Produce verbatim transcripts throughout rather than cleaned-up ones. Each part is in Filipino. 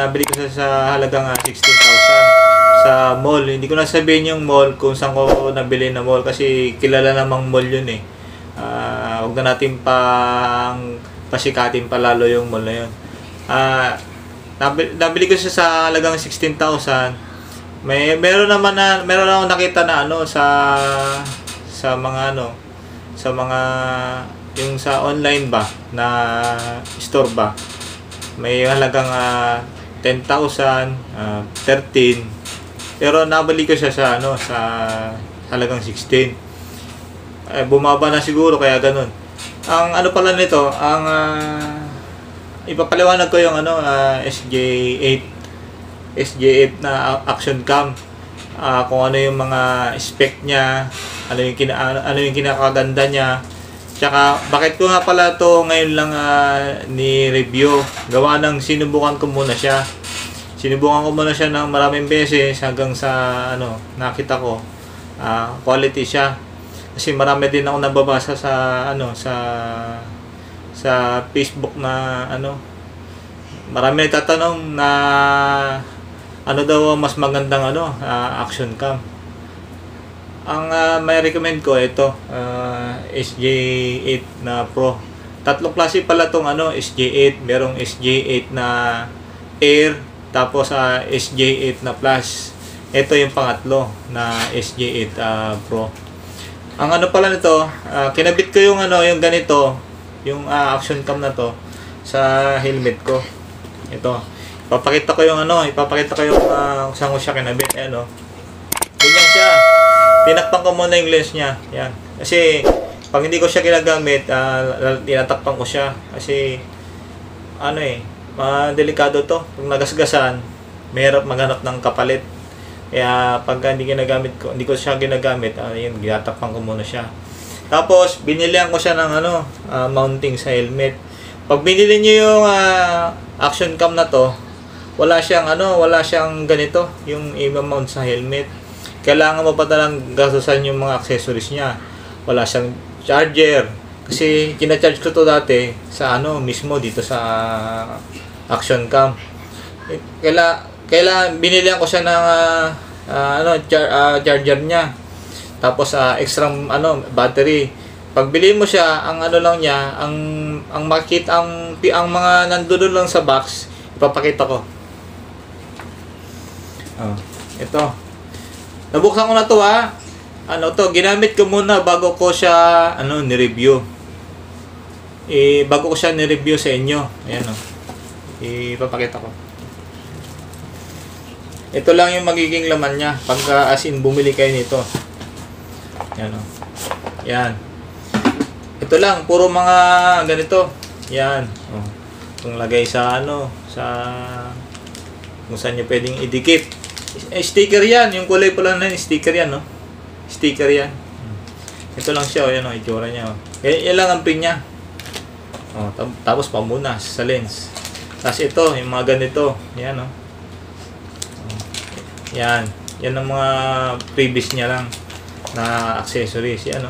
nabili ko siya sa halagang uh, sixteen thousand sa mall. Hindi ko na sabihin yung mall kung saan ko nabili na mall kasi kilala namang mall yun eh. Uh, huwag na natin pang pasikatin pa lalo yung mall na yun. Uh, nabili, nabili ko siya sa halagang sixteen thousand. May meron naman na meron akong nakita na ano sa sa mga ano sa mga yung sa online ba na store ba. May halagang uh, ten thousand, uh, thirteen. Pero nabili ko siya sa ano sa halagang sixteen. Eh, bumaba na siguro kaya ganun. Ang ano pala nito, ang uh, ipapaliwanag ko yung ano uh, S J eight S J eight na action cam. Uh, kung ano yung mga spec niya, ano yung kina, ano yung kinakaganda niya. Tsaka bakit ko nga pala to ngayon lang uh, ni review. Gawa ng sinubukan ko muna siya. Sinubukan ko muna siya ng maraming beses hanggang sa ano nakita ko uh, quality siya. Kasi marami din ako nababasa sa ano sa sa Facebook na ano marami nagtatanong na ano daw mas magandang ano uh, action cam. Ang uh, may recommend ko ito uh, S J eight na Pro. Tatlong klase pala tong ano S J eight, merong S J eight na Air, tapos uh, S J eight na Plus. Ito yung pangatlo na S J eight uh, Pro. Ang ano pala nito, uh, kinabit ko yung ano, yung ganito, yung uh, action cam na to sa helmet ko. Ito. Ipapakita ko yung ano, ipapakita ko yung uh, saan ko siya kinabit. Ayan, oh. Ganyan siya. Tinakpan ko muna yung lens niya. Yan. Kasi pag hindi ko siya ginagamit, uh, tinatakpan ko siya kasi ano eh, uh, delikado to. Pag nagasgasan, mahirap maghanap ng kapalit. Kaya pag hindi ginagamit ko, hindi ko siya ginagamit, ayun, ginatakpan ko muna siya. Tapos binilihan ko siya ng ano, uh, mounting sa helmet. Pag binili niyo yung uh, action cam na to, wala siyang ano, wala siyang ganito, yung i-mount sa helmet. Kailangan mo pa talang gastusan yung mga accessories niya. Wala siyang charger. Kasi kina-charge ko to dati sa ano, mismo dito sa action cam. Kailangan Kailangan binilihan ko siya ng uh, uh, ano char, uh, charger niya. Tapos uh, extra ano battery. Pag bili mo siya, ang ano lang niya, ang ang makita ang ang mga nandoon lang sa box, ipapakita ko. Oh, ito. Nabuksan ko na to ha. Ano to, ginamit ko muna bago ko siya ano ni-review. Eh bago ko siya ni-review sa inyo. Ayan oh. Ipapakita ko. Ito lang yung magiging laman niya pagka as in bumili kayo nito. Yan o. Yan. Ito lang, puro mga ganito. Yan. O. Kung lagay sa ano, sa kung saan nyo pwedeng idikit. Eh, sticker yan. Yung kulay pala na sticker yan, no? Sticker yan. Ito lang siya, o. Yan o, itsura niya, o. Eh, yan lang ang pin niya. O, tapos pamunas sa lens. Tapos ito, yung mga ganito. Yan, o. Yan. Yan ang mga previous niya lang na accessories. Yan, no?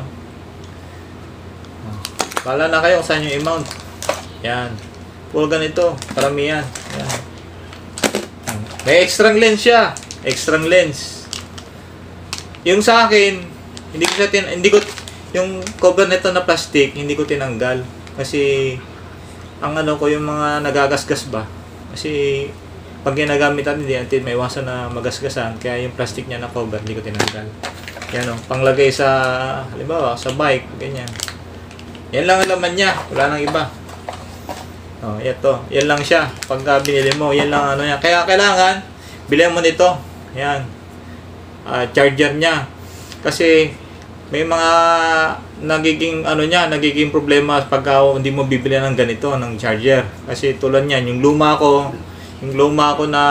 Pala na kayo kung saan yung i-mount. Yan. Puro ganito. Karamihan. Yan. May extra lens siya. Extra lens. Yung sa akin, hindi ko siya tin hindi ko yung cover nito na plastic, hindi ko tinanggal. Kasi ang ano ko yung mga nagagasgas ba. Kasi pag ginagamit natin, hindi natin may iwasan na magasgasan. Kaya yung plastic niya na cover, hindi ko tinanggal. Yan o, panglagay sa, halimbawa, sa bike, ganyan. Yan lang ang laman niya, wala nang iba. O, ito, yan lang siya. Pag uh, binili mo, yan lang ano niya. Kaya kailangan, bilhin mo nito. Yan. Uh, charger niya. Kasi, may mga nagiging, ano niya, nagiging problema pag uh, hindi mo bibili ng ganito, ng charger. Kasi tulad niyan, yung luma ko, yung luma ko na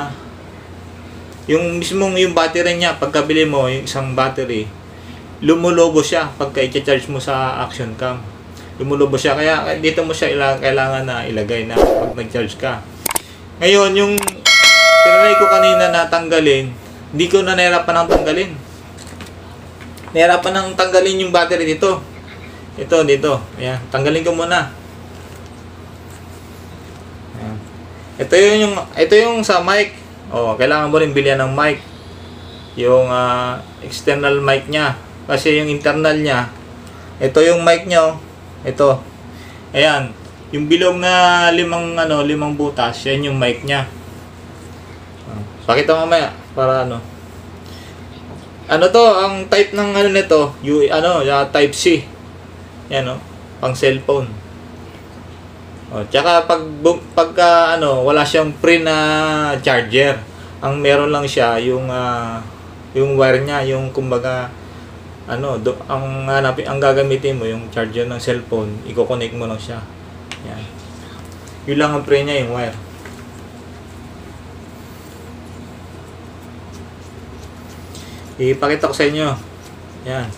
yung mismong yung battery niya, pagkabili mo yung isang battery, lumulobo siya pagka i-charge mo sa action cam. Lumulobo siya, kaya dito mo siya ila, kailangan na ilagay na pag nag-charge ka. Ngayon, yung tinry ko kanina na tanggalin, hindi ko na nahirapan ng tanggalin. Nahirapan ng tanggalin yung battery dito. Ito, dito. Ayan, tanggalin ko muna. Ayan. Ito yun yung ito yung sa mic. Oh, kailangan mo rin bilhan ng mic. Yung uh, external mic niya kasi yung internal niya. Ito yung mic niya, oh. Ito. Ayan, yung bilog na limang ano, limang butas, yan yung mic niya. Oh, pakita mo mamaya para ano. Ano to, ang type ng ano nito, yung ano, uh, type C. Yan oh, pang cellphone. Oh, tsaka pag pagka ano, wala siyang pre na charger. Ang meron lang siya yung uh, yung wire niya, yung kumbaga ano, do, ang hanapin, ang gagamitin mo yung charger ng cellphone, i-connect mo lang siya. Yan. Yun lang ang pre niya, yung wire. Ipakita ko sa inyo. Yan.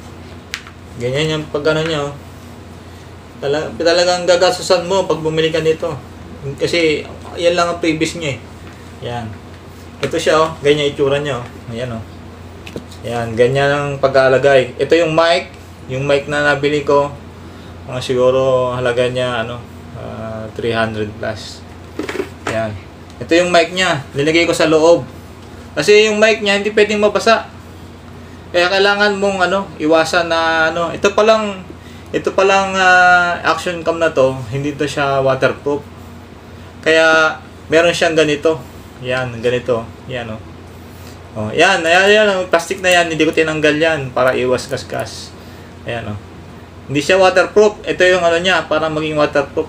Ganyan yung pag ano nyo. Talaga, talagang gagastusan mo pag bumili ka nito. Kasi yan lang ang previous niya eh. Yan. Ito siya oh, ganyan itsura niya oh. Ayan oh. Yan, ganyan ang pag-aalagay. Ito yung mic, yung mic na nabili ko. Mga siguro halaga niya ano, uh, three hundred plus. Yan. Ito yung mic niya, nilagay ko sa loob. Kasi yung mic niya hindi pwedeng mabasa. Kaya kailangan mong ano, iwasan na ano, ito pa lang ito pa lang uh, action cam na to, hindi to siya waterproof. Kaya meron siyang ganito. Yan, ganito. Yan oh. Oh, yan, ayan, yan, plastic na yan, hindi ko tinanggal yan para iwas kaskas. Ayan oh. Hindi siya waterproof. Ito yung ano niya para maging waterproof.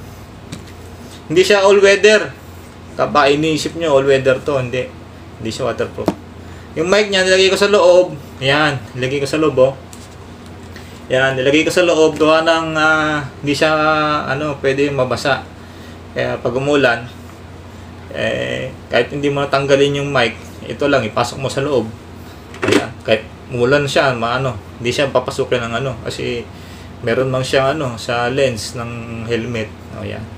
Hindi siya all weather. Kapag iniisip nyo all weather to, hindi. Hindi siya waterproof. Yung mic niya nilagay ko sa loob. Ayan, nilagay ko sa loob oh. Yan, nilagay ko sa loob gawa ng uh, hindi siya ano, pwede mabasa. Kaya pag umulan, eh, kahit hindi mo natanggalin yung mic, ito lang, ipasok mo sa loob. Ayan, kahit umulan siya, maano, hindi siya papasukin ng ano, kasi meron mang siya ano, sa lens ng helmet. O yan.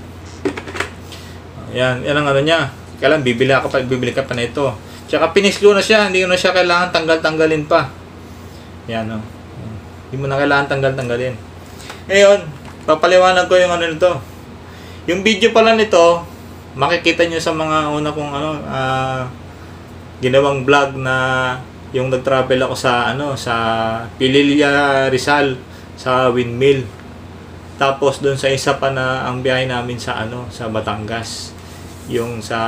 Yan, yan ang ano niya. Kailan bibili ka pa, bibili ka pa na ito. Tsaka pinislo na siya, hindi mo na siya kailangan tanggal-tanggalin pa. Yan o. Hindi mo na kailangan tanggal-tanggalin. Ngayon, papaliwanag ko yung ano nito. Yung video pala nito, makikita nyo sa mga una kong ano, uh, ginawang vlog na yung nag-travel ako sa ano, sa Pililla Rizal, sa windmill. Tapos doon sa isa pa na ang biyahe namin sa ano, sa Batangas. Yung sa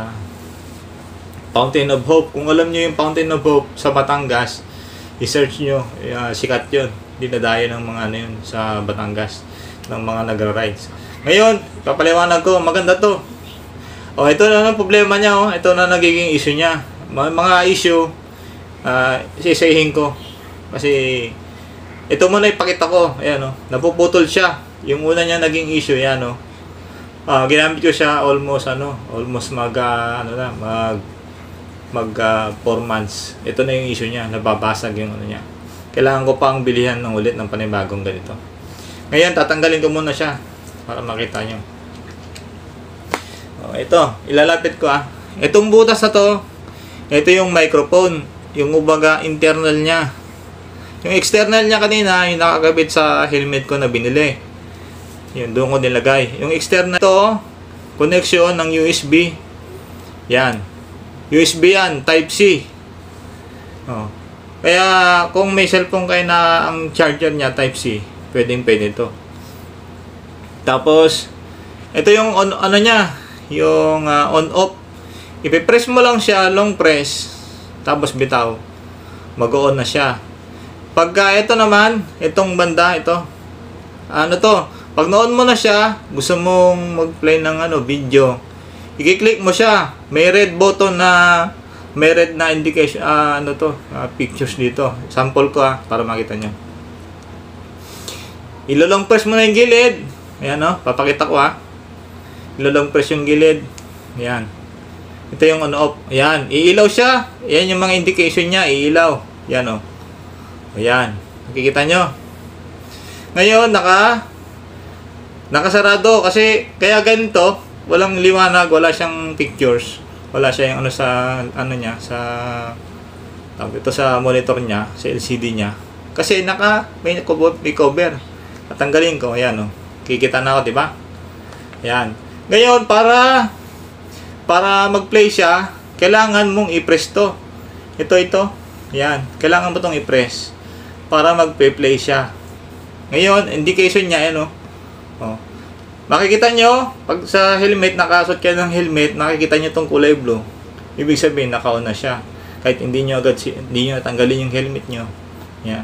Fountain of Hope. Kung alam nyo yung Fountain of Hope sa Batangas, i-search nyo, uh, sikat yun. Dinadayo ng mga ano yun sa Batangas, ng mga nagra-rides. Ngayon, papaliwanag ko, maganda to. O, ito na ang problema niya, oh. Ito na nagiging issue niya. Mga, mga issue, uh, isisahin ko. Kasi, ito muna ipakita ko. Ayan, oh. Napuputol siya. Yung una niya naging issue, yan, oh. Uh, ginamit ko siya almost, ano, almost mag, uh, ano na, mag, mag uh, four months. Ito na yung issue niya, nababasag yung ano niya. Kailangan ko pang bilihan ng ulit ng panibagong ganito. Ngayon, tatanggalin ko muna siya para makita nyo. O, ito, ilalapit ko ah. Itong butas na to, ito yung microphone, yung ubaga internal niya. Yung external niya kanina, yung nakakabit sa helmet ko na binili. Yun, doon ko nilagay. Yung external to, connection ng U S B. Yan. U S B yan, Type C. Oh. Kaya kung may cellphone kayo na ang charger niya Type C, pwedeng pwede ito. Tapos ito yung on, ano niya, yung uh, on off. Ipe-press mo lang siya, long press, tapos bitaw. Mag-on na siya. Pagka ito naman, itong banda ito. Ano to? Pag na-on mo na siya, gusto mong mag-play ng ano, video. I-click mo siya. May red button na may red na indication, uh, ano to, uh, pictures dito. Sample ko ah, para makita nyo. Ilolong press mo na yung gilid. Ayan o, oh, papakita ko ah. Ilolong press yung gilid. Ayan. Ito yung on off. Ayan, iilaw siya. Ayan yung mga indication niya, iilaw. Ayan o. Oh. Ayan, nakikita nyo. Ngayon, naka nakasarado kasi, kaya ganito, walang liwanag, wala siyang pictures. Wala siya yung ano sa ano niya sa ito sa monitor niya, sa L C D niya. Kasi naka may cover, may cover. Tatanggalin ko, ayan oh. Kikita na ako, 'di ba? Ayan. Ngayon para para mag-play siya, kailangan mong i-press to. Ito, ito. Yan. Kailangan mo itong i-press para mag-play siya. Ngayon, indication niya, yan, oh. Oh. Makikita nyo, pag sa helmet, nakasot kayo ng helmet, makikita nyo itong kulay blue. Ibig sabihin, naka-on na siya. Kahit hindi nyo agad, hindi nyo tanggalin yung helmet nyo. Yan.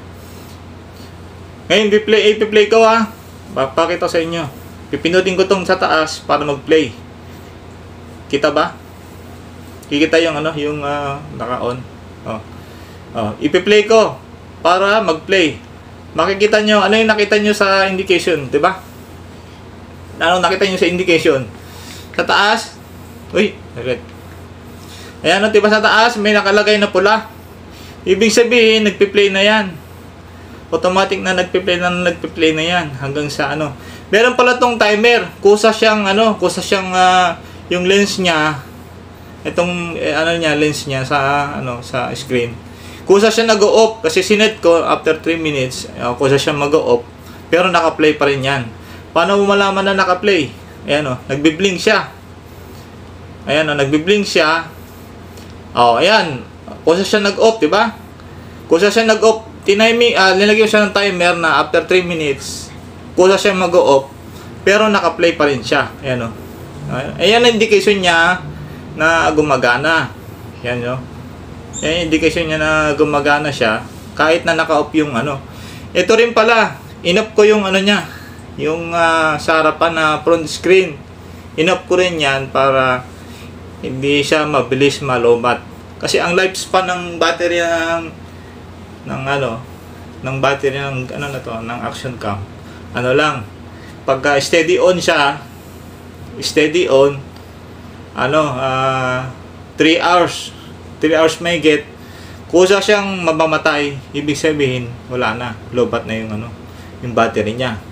Ngayon, i-play, i-play ko, ha. Papakita sa inyo. Pipinutin ko itong sa taas para mag-play. Kita ba? Kikita yung ano, yung uh, naka-on. Oh. Oh, ipi-play ko para mag-play. Makikita nyo, ano yung nakita nyo sa indication, 'di ba? Ano nakita nyo sa indication? Sa taas, uy, agad. Ayan, 'di ba sa taas may nakalagay na pula. Ibig sabihin, nagpi-play na 'yan. Automatic na nagpi-play na nagpi-play na 'yan hanggang sa ano. Meron pala tong timer. Kusa siyang ano, kusa siyang uh, yung lens niya. Itong eh, ano niya, lens niya sa ano, sa screen. Kusa siya nag-o-off kasi sinet ko after three minutes, uh, kusa siya mag-o-off. Pero naka-play pa rin 'yan. Paano mo malaman na naka-play? Ayan oh, nagbi-blink siya. Ayan oh, nagbi-blink siya. Oh, ayan. Kusa siya nag-off, 'di ba? Kusa siya nag-off. Tiniming, uh, nilagyan siya ng timer na after three minutes, kusa siya mag-off, pero naka-play pa rin siya. Ayan oh. Ayan ang indication niya na gumagana. Ayan oh. Ayan yung indication niya na gumagana siya kahit na naka-off yung ano. Ito rin pala, in-off ko yung ano niya, yung uh, sa harapan na front screen. In-off ko rin yan para hindi siya mabilis malobat. Kasi ang lifespan ng battery ng ng ano, ng battery ng ano na to, ng action cam. Ano lang, pagka steady on siya, steady on, ano, uh, three hours. three hours may get, kusa siyang mamamatay, ibig sabihin wala na, lobat na yung ano, yung battery niya.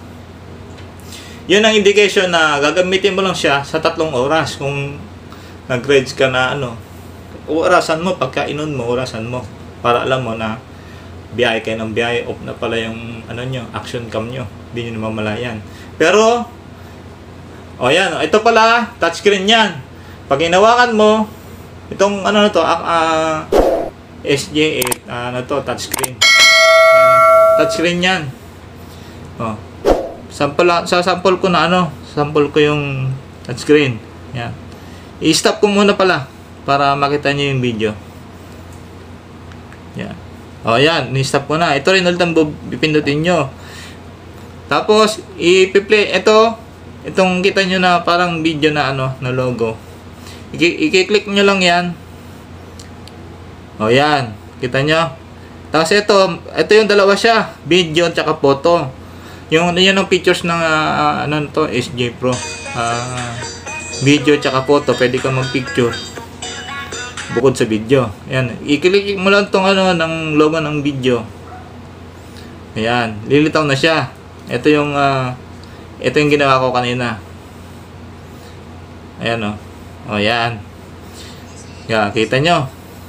Yun ang indication na gagamitin mo lang siya sa tatlong oras. Kung nag-reds ka na ano, orasan mo, pagka inon mo, orasan mo para alam mo na biyahe kayo ng biyahe, off na pala yung ano nyo, action cam nyo, hindi nyo namamalayan. Pero o yan, ito pala touchscreen yan. Pag hinawakan mo itong ano na to, uh, uh, S J eight, uh, ano to, touchscreen. Touchscreen yan. Oh. Sample, sa sample ko na ano, sample ko yung touchscreen. Yan. I-stop ko muna pala para makita niyo yung video. Yan. Oh, yan, ni-stop ko na. Ito rin ulit ang pipindutin nyo. Tapos, i-play ito, itong kita nyo na parang video na ano, na logo. I-click nyo lang yan. O yan. Kita nyo. Tapos ito. Ito yung dalawa siya. Video at saka photo. Yung yun ang pictures ng uh, ano to, S J Pro. Uh, video at saka photo. Pwede ka mag-picture. Bukod sa video. Ayan. I-click mo lang tong ano, ng logo ng video. Ayan. Lilitaw na siya. Ito yung uh, ito yung ginawa ko kanina. Ayan o. O yan. Yan, kita nyo.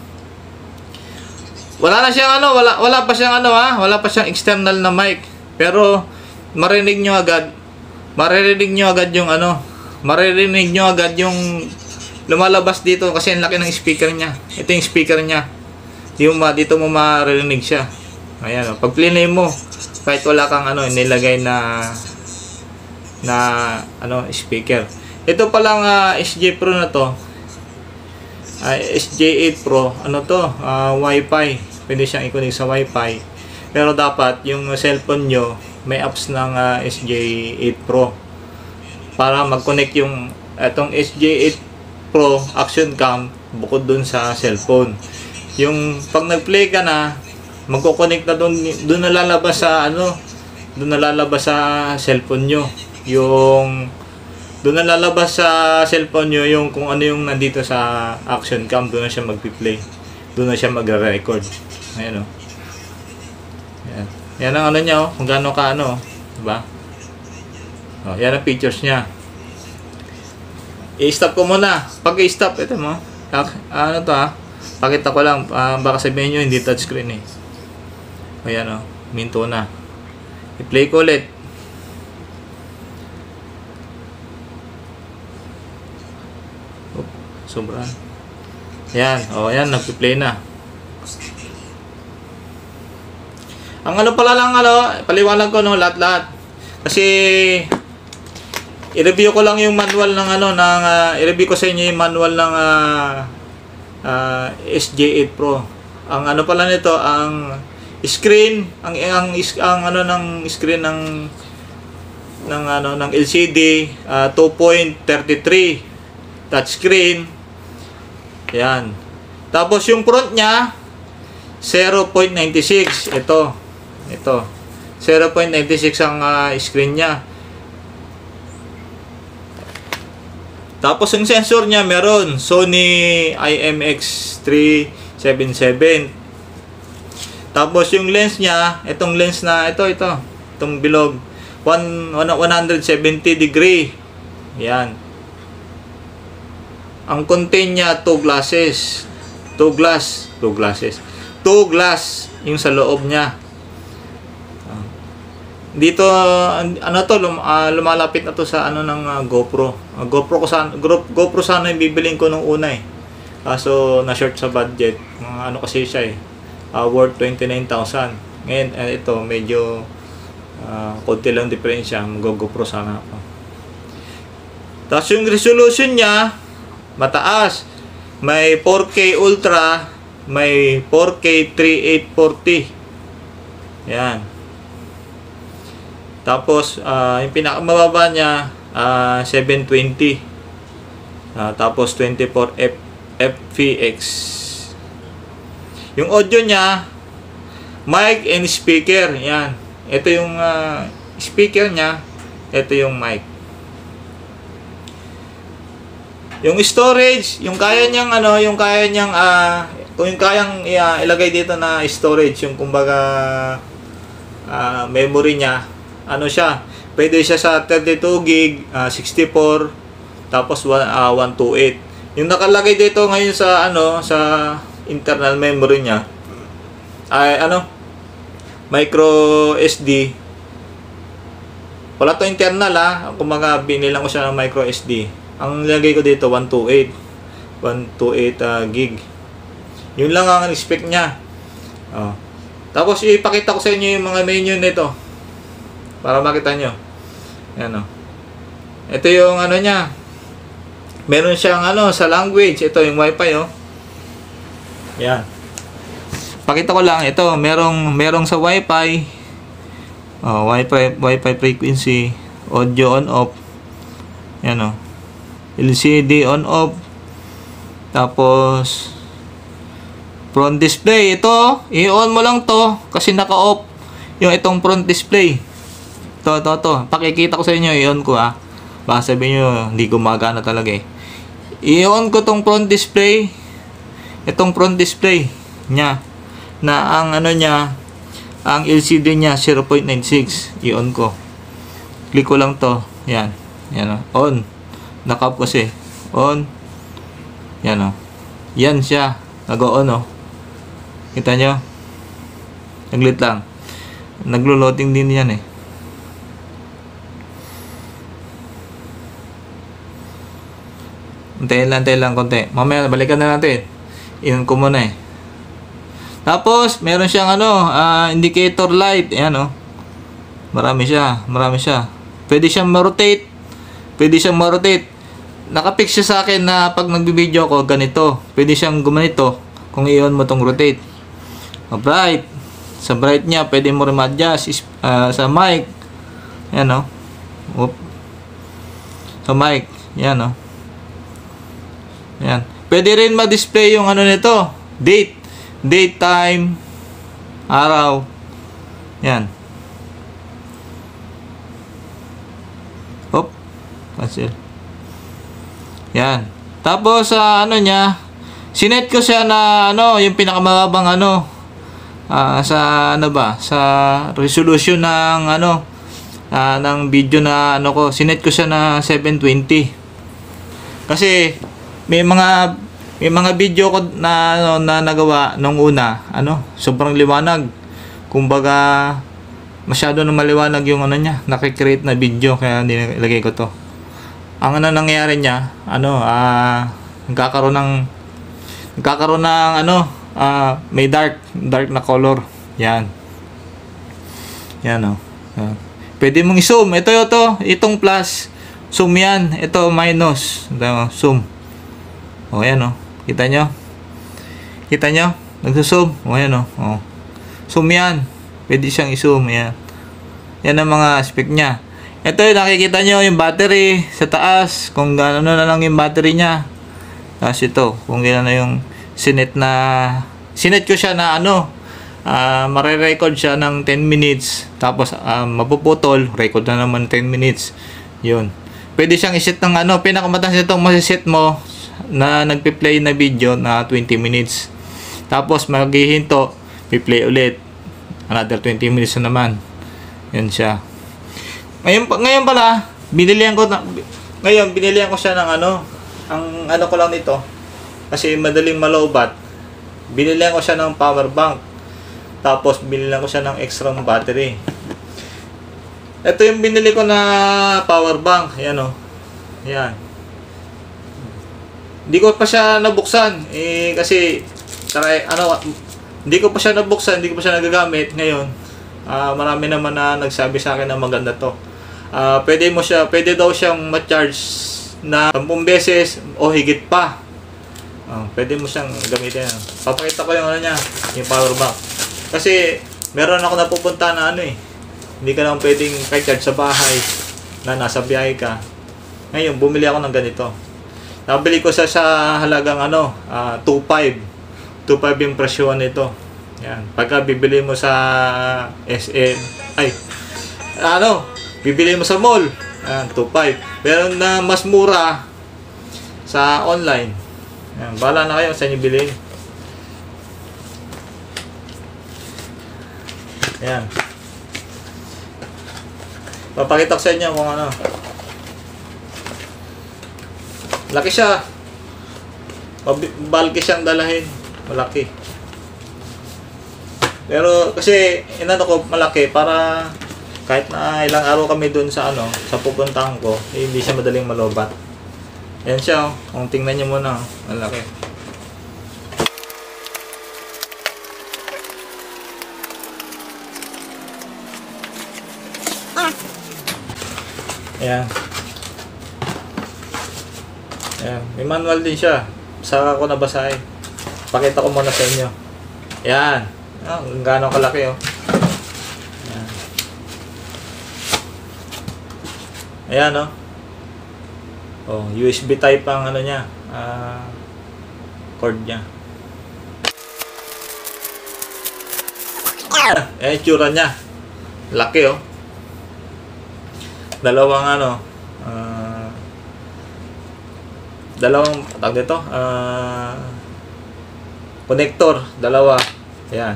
Wala na siyang ano, wala, wala pa siyang ano ha, wala pa siyang external na mic. Pero marinig nyo agad, maririnig nyo agad yung ano, maririnig nyo agad yung lumalabas dito kasi ang laki ng speaker niya. Ito yung speaker niya. Yung, dito mo maririnig siya. Ayan o, pag plinay mo, kahit wala kang ano, nilagay na na ano, speaker. Ito palang uh, S J Pro na to, uh, S J eight Pro, ano to, uh, Wi-Fi. Pwede siyang i-connect sa Wi-Fi. Pero dapat yung cellphone nyo may apps ng uh, S J eight Pro para mag-connect yung itong S J eight Pro action cam bukod dun sa cellphone. Yung pag nag-play ka na, magko-connect na dun, dun na lalabas sa ano, dun na lalabas sa cellphone nyo. Yung doon na lalabas sa cellphone nyo yung kung ano yung nandito sa action cam, doon na siya magpi-play. Doon na siya magre-record. Ayan o. Ayan. Yan ang ano niya o, kung gaano ka ano. Diba? O, yan ang pictures niya. I-stop ko muna. Pag i-stop, ito mo. Ano to ha? Pakita ko lang. Uh, baka sabihin nyo hindi touchscreen eh. Ayan o. Minto na. I-play ko ulit. Sobra. Yan, oh, yan, nagpi-play na. Ang ano pala lang, ano, paliwanag ko, no, lahat-lahat. Kasi, i-review ko lang yung manual ng, ano, ng, uh, i-review ko sa inyo yung manual ng, uh, uh, S J eight Pro. Ang ano pala nito, ang screen, ang, ang, ang, ano, ng screen ng, ng, ano, ng L C D, uh, two point three three, touchscreen. Yan. Tapos yung front niya, zero point nine six. Ito. Ito. zero point nine six ang uh, screen niya. Tapos yung sensor niya meron Sony I M X three seventy-seven. Tapos yung lens niya, itong lens na ito, ito. Itong bilog. one seventy degree. Yan. Ang contain niya, two glasses. Two glass. Two glasses. Two glass yung sa loob niya. Dito, ano to, lum, uh, lumalapit na to sa ano ng uh, GoPro. Uh, GoPro ko sana, GoPro sana yung bibiling ko nung una eh. Kaso, na-short sa budget. Uh, ano kasi siya eh. Uh, worth twenty-nine thousand. Ngayon, uh, ito, medyo uh, konti lang diferensya. Mag-GoPro sana ako. Tapos yung resolution niya, mataas. May four K Ultra, may four K thirty-eight forty. Yan. Tapos uh, yung pinakamababa niya uh, seven twenty. Uh, tapos twenty-four F F V X. Yung audio niya, mic and speaker. Yan. Ito yung uh, speaker niya, ito yung mic. Yung storage, yung kaya niyang ano, yung kaya niyang uh, kung yung kayang uh, ilagay dito na storage, yung kumbaga uh, memory niya, ano siya, pwede siya sa thirty-two gig, uh, sixty-four, tapos uh, one twenty-eight. Yung nakalagay dito ngayon sa ano, sa internal memory niya ay ano, micro S D. Wala to internal ah, kumbaga binilang ko siya ng micro S D. Ang nilagay ko dito one twenty-eight, one twenty-eight uh, gig. Yun lang ang spec niya. Oh. Tapos ipakita ko sa inyo yung mga menu nito para makita nyo. Yan oh. Ito yung ano niya. Meron siyang ano sa language. Ito yung wifi oh. Yan. Pakita ko lang ito, merong merong sa wifi. Oh, wifi wifi frequency, audio on off. Yan oh. L C D on off. Tapos front display ito, i-on mo lang to kasi naka-off yung itong front display. To to to, pakikita ko sa inyo, i-on ko ah. Baka sabihin niyo hindi gumagana talaga eh. I-on ko tong front display. Itong front display niya na ang ano niya, ang L C D niya zero point nine six. I-on ko. Click ko lang to. Yan. Yan oh. On. Naka-off kasi. On. Yan oh. Yan siya. Nag-on oh. Kita nyo? Naglit lang. Naglo-loading din yan eh. Antayin lang, antayin lang konti. Mamaya balikan na natin. I-on ko muna eh. Tapos, meron siyang ano, uh, indicator light. Ayan oh. Marami siya. Marami siya. Pwede siyang ma-rotate. Pwede siyang ma-rotate. Nakapix siya sa akin na pag nagbibideo ko, ganito. Pwede siyang gumanito kung i-on mo tong rotate. Bright. Sa bright niya, pwede mo rin ma-adjust. Uh, sa mic. Ayan o. Oop. Sa mic. Ayan o. Ayan. Pwede rin ma-display yung ano nito. Date. Date, time. Araw. Ayan. Oop. Cancel. Yan. Tapos sa uh, ano niya, sinet ko siya na ano, yung pinakamababang ano uh, sa ano ba, sa resolution ng ano uh, ng video na ano ko, sinet ko siya na seven twenty. Kasi may mga may mga video ko na ano, na nagawa nung una, ano, sobrang liwanag. Kumbaga masyado na maliwanag yung ano niya, nakikreate na video kaya nilagay ko to. Ang ano nangyayari niya, ano, ah, nagkakaroon ng nagkakaroon ng ano, ah, may dark, dark na color. Yan. Yan oh. Yan. Pwede mong i-zoom. Ito ito, itong plus. Zoom yan. Ito minus. Ito, zoom. Oh, yan oh. Kita nyo? Kita nyo? Nagsusum. O, yan o. O. Zoom yan. Pwede siyang i-zoom. Yan. Yan ang mga spec niya. Ito yung nakikita nyo yung battery sa taas. Kung gano'n na lang yung battery niya. Tapos ito. Kung gano'n na yung sinet na... Sinet ko siya na ano. Uh, Mare-record siya ng ten minutes. Tapos uh, mapuputol. Record na naman ten minutes. Yun. Pwede siyang iset ng ano. Pinakamataas itong masiset mo na nagpi-play na video na twenty minutes. Tapos maghihinto, pi-play ulit. Another twenty minutes na naman. Yan siya. Ngayon ngayon pala, binilihan ko na, ngayon binilihan ko siya ng ano, ang ano ko lang nito kasi madaling malobat. Binilihan ko siya ng power bank. Tapos binilihan ko siya ng extra battery. Ito yung binili ko na power bank. Ayan oh. Ayan. Hindi ko pa siya nabuksan eh kasi try ano hindi ko pa siya nabuksan, hindi ko pa siya nagagamit ngayon. Uh, marami naman na nagsabi sa akin na maganda to. Uh, pwede mo siya, pwede daw siyang ma-charge na ten beses o higit pa. Uh, pwede mo siyang gamitin. Papakita ko yung ano niya, yung power bank. Kasi meron ako napupunta na ano eh. Hindi ka lang pwedeng i-charge sa bahay na nasa biyahe ka. Ngayon bumili ako ng ganito. Nabili ko sa sa halagang ano, uh, two five. two five yung presyo nito. Yan. Pagka bibili mo sa S M, ay, ano, bibili mo sa mall, yan, two five. Pero na mas mura sa online. Yan. Bahala na kayo sa inyo bilhin. Yan. Papakita ko sa inyo kung ano. Laki siya. Bulky siyang dalahin. Malaki. Pero kasi inano ko malaki para kahit na ilang araw kami dun sa ano, sa pupuntahan ko, eh, hindi siya madaling malobat. Ayan siya. Oh. Kung tingnan niyo muna, oh. Malaki. Ayan. Ayan. May manual din siya. Saka ko nabasahin. Pakita ko muna sa inyo. Ayan. Ah, gaano kalaki oh. Ayan. Ayan oh. Oh, U S B type ang ano niya. Ah, cord niya. Ayan yung tsura niya. Laki oh. Dalawang ano. Ah, dalawang tawag dito uh, connector, dalawa. Ayan.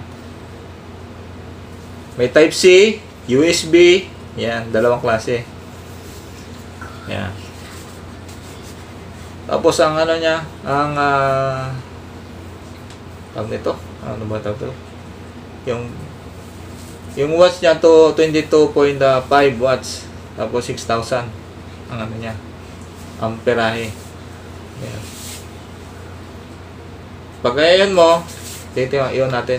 May type C, U S B. Ayan, dalawang klase. Ayan. Tapos ang ano niya, ang uh, tawag nito, ano ba tawag ito? Yung yung watts niya to twenty-two point five watts. Tapos six thousand ang ano niya, amperahe. Ayan. Pag ayan mo, titingnan iyon natin.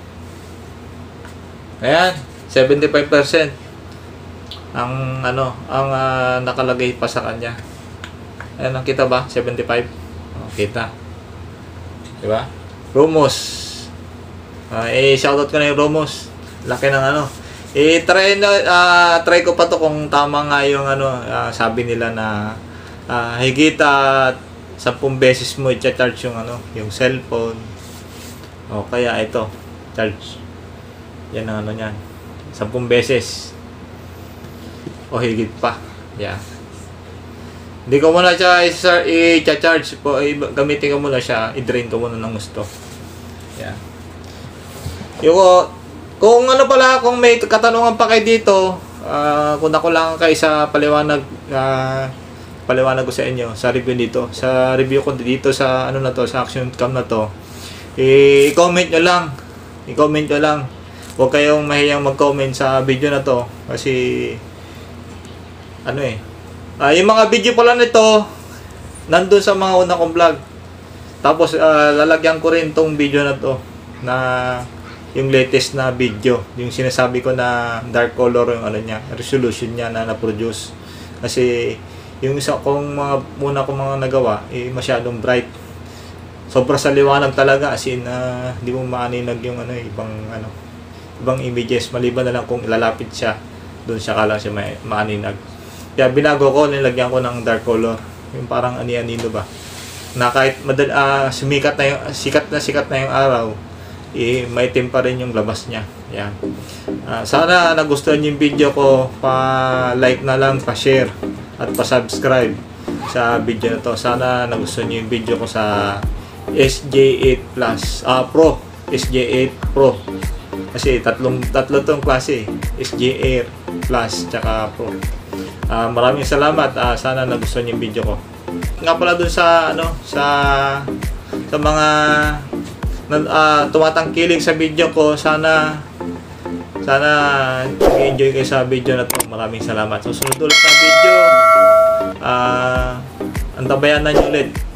Ayan, seventy-five percent ang ano, ang uh, nakalagay pa sa kanya. Ayan, nakita ba? seventy-five. Oh, kita. Di ba? Rumos. Uh, eh, shoutout ko na yung Rumos. Laki ng ano. Eh, try, na, uh, try ko pa to kung tama nga yung ano, uh, sabi nila na uh, higit at sampung beses mo i-charge yung ano, yung cellphone. O kaya ito, charge. Yan ang ano niyan. sampung beses. O higit pa. Yeah. Hindi ko muna siya i-charge po, gamitin ko muna siya, i-drain ko muna ng gusto. Yeah. Yung kung ano pala, kung may katanungan pa kayo dito, uh, kung ako lang kayo sa paliwanag, uh, paliwanag ko sa inyo sa review dito, sa review ko dito sa ano na to, sa action cam na to, i-comment nyo lang, i-comment nyo lang. Huwag kayong mahiyang mag-comment sa video na to kasi ano eh, uh, yung mga video pala nito nandun sa mga unang kong vlog. Tapos ah, lalagyan ko rin tong video na to na yung latest na video, yung sinasabi ko na dark color yung ano niya, resolution niya na na-produce. Kasi yung isa kong mga muna kong mga nagawa, eh, masyadong bright. Sobra sa liwanag talaga, as in uh, hindi mo maaninag yung ano, ibang ano, ibang images, maliban na lang kung ilalapit siya doon siya ka lang siya ma maaninag. Kaya binago ko, nilagyan ko ng dark color, yung parang ani-anino ba, na kahit madal uh, sumikat na yung sikat na sikat na yung araw, eh, maitim pa rin yung labas niya. Yan. Uh, sana nagustuhan yung video ko, pa-like na lang, pa-share at pa-subscribe sa video na to. Sana nagustuhan niyo yung video ko sa S J eight Plus, ah, Pro, S J eight Pro. Kasi tatlong tatlo tong klase, S J eight Plus tsaka Pro. Uh, maraming salamat. Uh, sana nagustuhan yung video ko. Nga pala dun sa ano, sa sa mga na, uh, tumatangkilik sa video ko, sana sana nag-enjoy kayo sa video na to. Maraming salamat. Susunod ulit na video, uh, antabayan na nyo ulit.